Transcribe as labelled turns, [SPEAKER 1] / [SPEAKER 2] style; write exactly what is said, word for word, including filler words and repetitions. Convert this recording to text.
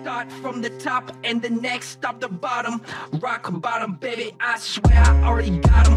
[SPEAKER 1] start from the top and the next stop the bottom. Rock bottom, baby, I swear I already got 'em.